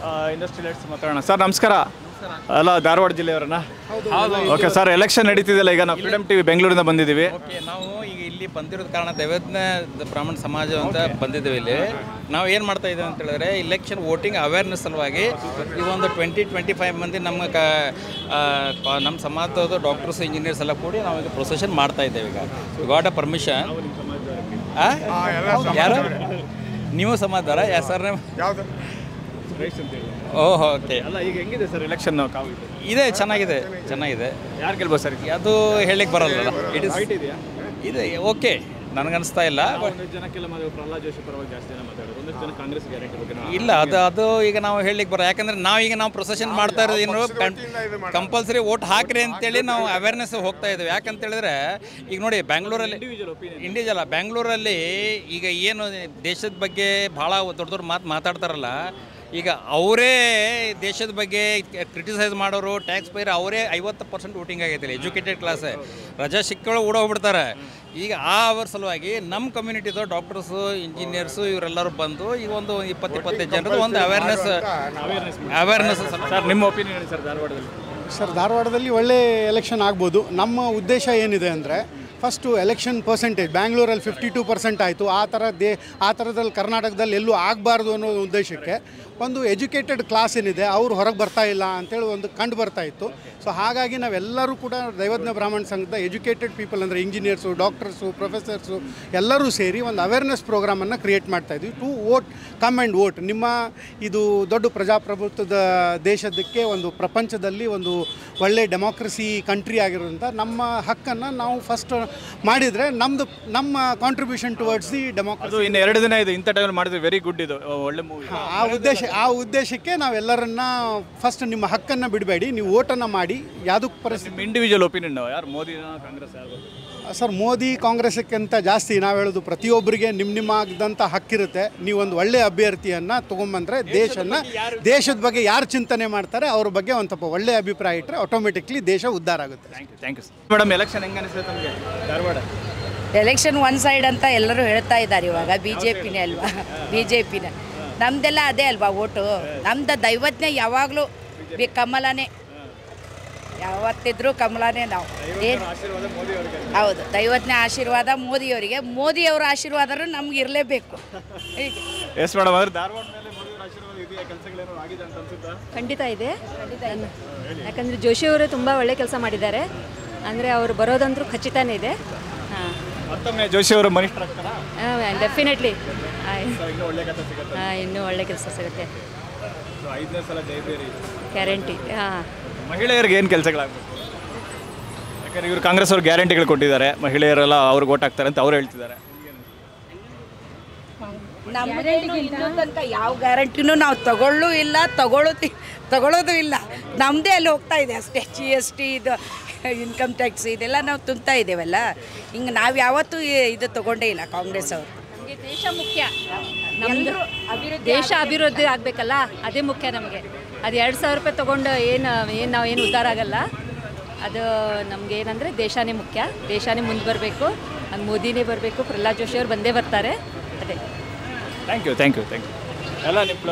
ಇಂಡಸ್ಟ್ರಿಯಲಿಸ್ಟ್ಸ್ ಮಾತಾಡೋಣ. ಸರ್ ನಮಸ್ಕಾರ. ಅಲ್ಲ, ಧಾರವಾಡ ಜಿಲ್ಲೆಯವರನ್ನ? ಓಕೆ ಸರ್, ಎಲೆಕ್ಷನ್ ನಡೀತಿದೆಯಲ್ಲ, ಈಗ ನಾವು ಫ್ರೀಡಮ್ ಟಿವಿ ಬೆಂಗಳೂರಿಂದ ಬಂದಿದ್ದೀವಿ. ಓಕೆ, ನಾವು ಈಗ ಇಲ್ಲಿ ಬಂದಿರೋದ ಕಾರಣ ದೈವಜ್ಞ ಬ್ರಾಹ್ಮಣ ಸಮಾಜ ಅಂತ ಬಂದಿದ್ದೇವೆ. ಇಲ್ಲಿ ನಾವು ಏನು ಮಾಡ್ತಾ ಇದ್ದೇವೆ ಅಂತ ಹೇಳಿದ್ರೆ, ಇಲೆಕ್ಷನ್ ವೋಟಿಂಗ್ ಅವೇರ್ನೆಸ್ ಸಲುವಾಗಿ ಈ ಒಂದು 20-25 ಮಂದಿ ನಮ್ಮ ಸಮಾಜದ ಡಾಕ್ಟರ್ಸ್ ಇಂಜಿನಿಯರ್ಸ್ ಎಲ್ಲ ಕೂಡಿ ನಾವು ಈಗ ಪ್ರೊಸೆಷನ್ ಮಾಡ್ತಾ ಇದ್ದೇವೆ. ಈಗ ಗಾಟ್ ಅ ಪರ್ಮಿಷನ್. ಯಾರು ನೀವು ಸಮಾಜದಾರ? ಯಾ ಸರ್ ಓಹೋ, ಓಕೆ. ಅಲ್ಲ, ಈಗ ಹೆಂಗಿದೆ ಸರ್ ಎಲೆಕ್ಷನ್? ಇದೆ, ಚೆನ್ನಾಗಿದೆ. ಯಾರು ಗೆಲ್ಬೋದು ಸರ್? ಅದು ಹೇಳಲಿಕ್ಕೆ ಬರಲ್ಲ. ಇಟ್ ಇಸ್ ಇದೆ, ಓಕೆ, ನನಗನ್ನಿಸ್ತಾ ಇಲ್ಲ. ಜನಕ್ಕೆಲ್ಲ ಪ್ರಹ್ಲಾದ್ ಜೋಶಿ ಪರವಾಗಿ ಜಾಸ್ತಿ ಮಾತಾಡೋದು, ಒಂದಷ್ಟು ಜನ ಕಾಂಗ್ರೆಸ್ ಗ್ಯಾರಂಟಿ ಬಗ್ಗೆ ಇಲ್ಲ, ಅದು ಈಗ ನಾವು ಹೇಳಲಿಕ್ಕೆ ಬರೋ. ಯಾಕಂದ್ರೆ ನಾವು ಪ್ರೊಸೆಷನ್ ಮಾಡ್ತಾ ಇರೋದು ಏನು, ಕಂಪಲ್ಸರಿ ವೋಟ್ ಹಾಕ್ರಿ ಅಂತೇಳಿ ನಾವು ಅವೇರ್ನೆಸ್ ಹೋಗ್ತಾ ಇದ್ದೇವೆ. ಯಾಕಂತ ಹೇಳಿದ್ರೆ ಈಗ ನೋಡಿ, ಬೆಂಗಳೂರಲ್ಲಿ ಇಂಡಿವಿಜುವಲ್ ಬೆಂಗಳೂರಲ್ಲಿ ಈಗ ಏನು ದೇಶದ ಬಗ್ಗೆ ಭಾಳ ದೊಡ್ಡ ಮಾತಾಡ್ತಾರಲ್ಲ, ಈಗ ಅವರೇ ದೇಶದ ಬಗ್ಗೆ ಕ್ರಿಟಿಸೈಸ್ ಮಾಡೋರು, ಟ್ಯಾಕ್ಸ್ ಪೇಯರ್ ಅವರೇ 50% ವೋಟಿಂಗ್ ಆಗೈತೆ. ಎಜುಕೇಟೆಡ್ ಕ್ಲಾಸ್ ರಜಾ ಸಿಕ್ಕಳು ಓಡೋಗ್ಬಿಡ್ತಾರೆ. ಈಗ ಆ ಅವರ್ ಸಲುವಾಗಿ ನಮ್ಮ ಕಮ್ಯುನಿಟಿದು ಡಾಕ್ಟರ್ಸು, ಇಂಜಿನಿಯರ್ಸು ಇವರೆಲ್ಲರೂ ಬಂದು ಈಗ ಒಂದು 20-25 ಜನರದ್ದು ಒಂದು ಅವೇರ್ನೆಸ್ ಸರ್, ನಿಮ್ಮ ಒಪಿನಿಯನ್ ಹೇಳಿ ಸರ್. ಧಾರವಾಡದಲ್ಲಿ ಒಳ್ಳೆ ಎಲೆಕ್ಷನ್ ಆಗ್ಬೋದು. ನಮ್ಮ ಉದ್ದೇಶ ಏನಿದೆ ಅಂದರೆ, ಫಸ್ಟು ಎಲೆಕ್ಷನ್ ಪರ್ಸೆಂಟೇಜ್ ಬ್ಯಾಂಗ್ಳೂರಲ್ಲಿ 52% ಆಯಿತು. ಆ ಥರದಲ್ಲಿ ಕರ್ನಾಟಕದಲ್ಲಿ ಎಲ್ಲೂ ಆಗಬಾರ್ದು ಅನ್ನೋ ಉದ್ದೇಶಕ್ಕೆ ಒಂದು ಎಜುಕೇಟೆಡ್ ಕ್ಲಾಸ್ ಏನಿದೆ ಅವರು ಹೊರಗೆ ಬರ್ತಾ ಇಲ್ಲ ಅಂತೇಳಿ ಒಂದು ಕಂಡು ಬರ್ತಾ ಇತ್ತು. ಸೊ ಹಾಗಾಗಿ ನಾವೆಲ್ಲರೂ ಕೂಡ ದೈವಜ್ಞ ಬ್ರಾಹ್ಮಣ ಸಂಘದ ಎಜುಕೇಟೆಡ್ ಪೀಪಲ್ ಅಂದರೆ ಇಂಜಿನಿಯರ್ಸು, ಡಾಕ್ಟರ್ಸು, ಪ್ರೊಫೆಸರ್ಸು ಎಲ್ಲರೂ ಸೇರಿ ಒಂದು ಅವೇರ್ನೆಸ್ ಪ್ರೋಗ್ರಾಮನ್ನು ಕ್ರಿಯೇಟ್ ಮಾಡ್ತಾಯಿದ್ವಿ. To vote, come and vote. ನಿಮ್ಮ ಇದು ದೊಡ್ಡ ಪ್ರಜಾಪ್ರಭುತ್ವದ ದೇಶದಕ್ಕೆ ಒಂದು ಪ್ರಪಂಚದಲ್ಲಿ ಒಂದು ಒಳ್ಳೆ ಡೆಮೋಕ್ರಸಿ ಕಂಟ್ರಿ ಆಗಿರೋದ್ರಿಂದ ನಮ್ಮ ಹಕ್ಕನ್ನು ನಾವು ಫಸ್ಟ್ ಮಾಡಿದರೆ ನಮ್ಮ ಕಾಂಟ್ರಿಬ್ಯೂಷನ್ ಟುವರ್ಡ್ಸ್ ದಿ ಡೆಮೋಕ್ರಸಿ. ಇನ್ನು 2 ದಿನ ಇದೆ, ಇಂಥ ಟೈಮಲ್ಲಿ ಮಾಡಿದ್ರೆ ವೆರಿ ಗುಡ್, ಇದು ಒಳ್ಳೆ ಮೂವಿ. ಆ ಉದ್ದೇಶಕ್ಕೆ ನಾವೆಲ್ಲರನ್ನ ಫಸ್ಟ್ ನಿಮ್ಮ ಹಕ್ಕನ್ನು ಬಿಡಬೇಡಿ, ನೀವು ವೋಟನ್ನು ಮಾಡಿ. ಯಾವುದಕ್ಕೆ ಪರಿಸ್ಥಿತಿ ಇಂಡಿವಿಜುವಲ್ ಒಪಿನಿಯನ್ ಯಾರು, ಮೋದಿ ಕಾಂಗ್ರೆಸ್ ಯಾರು? ಸರ್, ಮೋದಿ ಕಾಂಗ್ರೆಸ್ಕ್ಕಿಂತ ಜಾಸ್ತಿ ನಾವು ಹೇಳೋದು ಪ್ರತಿಯೊಬ್ಬರಿಗೆ ನಿಮ್ಮದಾದಂಥ ಹಕ್ಕಿರುತ್ತೆ. ನೀವೊಂದು ಒಳ್ಳೆಯ ಅಭ್ಯರ್ಥಿಯನ್ನು ತೊಗೊಂಬಂದರೆ ದೇಶದ ಬಗ್ಗೆ ಯಾರು ಚಿಂತನೆ ಮಾಡ್ತಾರೆ ಅವ್ರ ಬಗ್ಗೆ ಒಂದು ಸ್ವಲ್ಪ ಒಳ್ಳೆಯ ಅಭಿಪ್ರಾಯ ಇಟ್ಟರೆ ಆಟೋಮೆಟಿಕ್ಲಿ ದೇಶ ಉದ್ಧಾರ ಆಗುತ್ತೆ. Thank you madam. ಎಲೆಕ್ಷನ್ ಹೆಂಗೆ ಅನಿಸುತ್ತೆ ನಮಗೆ ಧಾರವಾಡ? ಎಲೆಕ್ಷನ್ ಒನ್ ಸೈಡ್ ಅಂತ ಎಲ್ಲರೂ ಹೇಳ್ತಾ ಇದ್ದಾರೆ. ಇವಾಗ BJPನೇ ಅಲ್ವಾ, BJPನ. ನಮ್ದೆಲ್ಲ ಅದೇ ಅಲ್ವಾ ಓಟು. ನಮ್ದು ದೈವಜ್ಞ ಯಾವಾಗಲೂ ಕಮಲನೇ, ಯಾವತ್ತಿದ್ರೂ ಕಮಲನೇ. ನಾವು ಹೌದು, ದೈವಜ್ಞ ಆಶೀರ್ವಾದ ಮೋದಿಯವರಿಗೆ. ಮೋದಿಯವರ ಆಶೀರ್ವಾದರೂ ನಮ್ಗೆ ಇರಲೇಬೇಕು. ಎಸ್ ಮೇಡಮ್, ಆದರೆ ಧಾರವಾಡ ಮೇಲೆ ಮೋದಿಯವರ ಆಶೀರ್ವಾದ ಇದೆಯಾ? ಕೆಲಸಗಳೇನೋ ಆಗಿದೆ ಅಂತ ಅನ್ಸುತ್ತಾ? ಖಂಡಿತ ಇದೆ. ಯಾಕಂದರೆ ಜೋಶಿಯವರು ತುಂಬ ಒಳ್ಳೆ ಕೆಲಸ ಮಾಡಿದ್ದಾರೆ. ಅಂದರೆ ಅವರು ಬರೋದಂತೂ ಖಚಿತನೇ ಇದೆ. ಮತ್ತೊಮ್ಮೆ ಜೋಶಿ ಅವರು ಮಿನಿಸ್ಟರ್ ಆಗ್ತಾರಾ? ಡೆಫಿನೆಟ್ಲಿ ಇನ್ನೂ ಒಳ್ಳೆ ಕೆಲಸ ಸಿಗುತ್ತೆ. 5ನೇ ಸಲ ಜಯಬೇರಿ ಗ್ಯಾರಂಟಿ. ಮಹಿಳೆಯರಿಗೆ ಏನು ಕೆಲಸಗಳಾಗಬೇಕು? ಯಾಕಂದರೆ ಇವರು ಕಾಂಗ್ರೆಸ್ ಅವರು ಗ್ಯಾರಂಟಿಗಳು ಕೊಟ್ಟಿದ್ದಾರೆ, ಮಹಿಳೆಯರೆಲ್ಲ ಅವ್ರಿಗೆ ಓಟ್ ಹಾಕ್ತಾರೆ ಅಂತ ಅವ್ರು ಹೇಳ್ತಿದ್ದಾರೆ. ತನಕ ಯಾವ ಗ್ಯಾರಂಟಿನೂ ನಾವು ತಗೊಳ್ಳೋದು ಇಲ್ಲ. ನಮ್ಮದೇ ಅಲ್ಲಿ ಹೋಗ್ತಾ ಇದೆ ಅಷ್ಟೇ. GST, ಇದು ಇನ್ಕಮ್ ಟ್ಯಾಕ್ಸ್, ಇದೆಲ್ಲ ನಾವು ತುಂಬ್ತಾ ಇದ್ದೇವಲ್ಲ. ಹಿಂಗೆ ನಾವು ಯಾವತ್ತೂ ಇದು ತಗೊಂಡೇ ಇಲ್ಲ ಕಾಂಗ್ರೆಸ್ ಅವರು. ನಮಗೆ ದೇಶ ಮುಖ್ಯ. ನಮ್ಮದು ದೇಶ ಅಭಿವೃದ್ಧಿ ಆಗಬೇಕಲ್ಲ, ಅದೇ ಮುಖ್ಯ ನಮಗೆ. ಅದು 2,000 ರೂಪಾಯಿ ತೊಗೊಂಡು ನಾವೇನು ಉದ್ಧಾರ ಆಗಲ್ಲ. ಅದು ನಮ್ಗೆ ಏನಂದರೆ ದೇಶನೇ ಮುಖ್ಯ. ದೇಶನೇ ಮುಂದೆ ಬರಬೇಕು. ಅದು ಮೋದಿನೇ ಬರಬೇಕು. ಪ್ರಹ್ಲಾದ್ ಜೋಶಿ ಅವರು ಬಂದೇ ಬರ್ತಾರೆ. ಅದೇ. ಥ್ಯಾಂಕ್ ಯು ಎಲ್ಲ ನಿಮ್ಮ